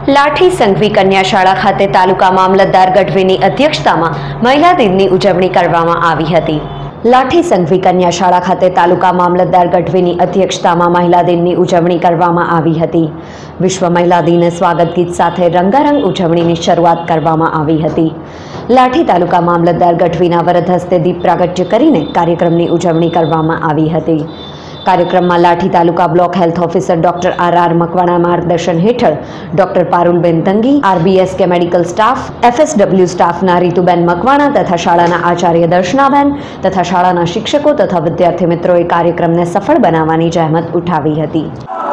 લાઠી સંઘવી કન્યા શાળા ખાતે તાલુકા મામલતદાર ગઢવીની અધ્યક્ષતામાં મહિલા દિનની ઉજવણી કરવામાં આવી હતી। લાઠી સંઘવી કન્યા શાળા ખાતે તાલુકા મામલતદાર ગઢવીની અધ્યક્ષતામાં મહિલા દિનની ઉજવણી કરવામાં આવી હતી। વિશ્વ મહિલા દિને સ્વાગત ગીત સાથે રંગારંગ ઉજવણીની શરૂઆત કરવામાં આવી હતી। લાઠી તાલુકા મામલતદાર ગઢવીના વરદ હસ્તે દીપ પ્રાગટ્ય કરીને કાર્યક્રમની ઉજવણી કરવામાં આવી હતી। कार्यक्रम Lathi taluka block health officer doctor R Makwana मार्गदर्शन हेठळ doctor Parulben Tangi, RBSK medical staff, FSW स्टाफना रीतुबेन मकवाणा तथा शाळाना आचार्य दर्शनाबेन तथा शाळाना शिक्षको तथा विद्यार्थी मित्रोए कार्यक्रमने सफल बनाववानी जहमत उठावी हती।